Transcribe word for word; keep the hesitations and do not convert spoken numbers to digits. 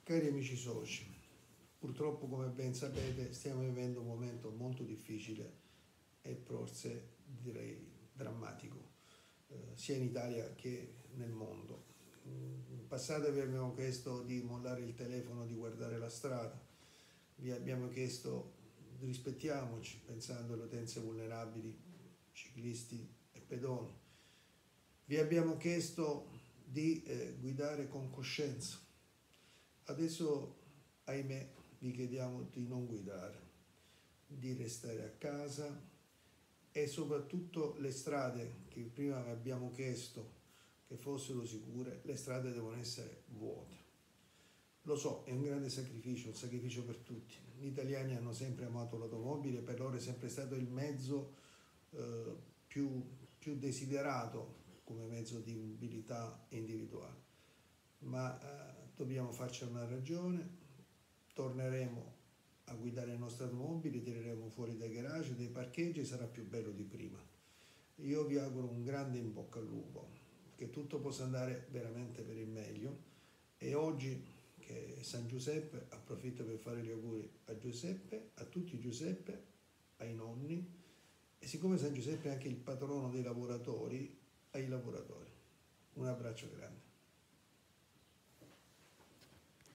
Cari amici soci, purtroppo come ben sapete stiamo vivendo un momento molto difficile e forse direi drammatico, eh, sia in Italia che nel mondo. In passato vi abbiamo chiesto di mollare il telefono, di guardare la strada, vi abbiamo chiesto di rispettiamoci pensando alle utenze vulnerabili, ciclisti e pedoni, vi abbiamo chiesto di eh, guidare con coscienza. Adesso, ahimè, vi chiediamo di non guidare, di restare a casa e soprattutto le strade che prima abbiamo chiesto che fossero sicure, le strade devono essere vuote. Lo so, è un grande sacrificio, un sacrificio per tutti. Gli italiani hanno sempre amato l'automobile, per loro è sempre stato il mezzo eh, più, più desiderato come mezzo di mobilità individuale. Ma eh, dobbiamo farci una ragione, torneremo a guidare le nostre automobili, tireremo fuori dai garage, dai parcheggi e sarà più bello di prima. Io vi auguro un grande in bocca al lupo, che tutto possa andare veramente per il meglio e oggi che è San Giuseppe approfitto per fare gli auguri a Giuseppe, a tutti Giuseppe, ai nonni e siccome San Giuseppe è anche il patrono dei lavoratori, ai lavoratori. Un abbraccio grande.